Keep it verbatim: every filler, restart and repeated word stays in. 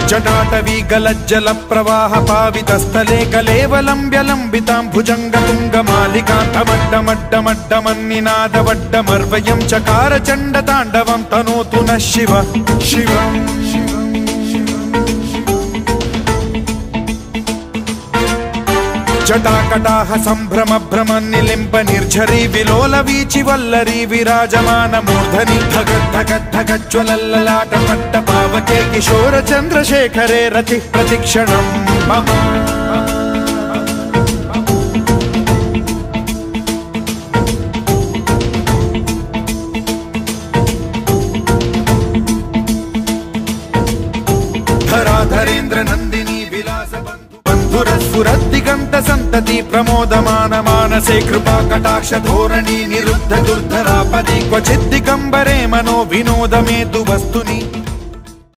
जटाटवी गलज्जल प्रवाह पावित स्थले कलेवलंब्य लंबितां भुजंग तुंग मालिकांतमड्डमड्डमड्डमन्निनादवड्डमर्वयं चकार चंड तांडवं तनोतु नः शिव शिवम् जटाकटाह संभ्रम भ्रम निलिंब निर्झरी विलोल वीचि वल्लरी विराजमान मूर्धनि धगत् धगत् धगज्ज्वलल्ललाट पट्ट पावके किशोर चंद्रशेखरे रति प्रतिक्षणं मम धराधरेन्द्र नंदिनी विलास दिगंत संतति प्रमोदमान मानसे कृपा कटाक्ष धोरणी निरुद्ध दुर्धरापदि क्वचित् दिगंबरे मनो विनोद मेतु वस्तुनि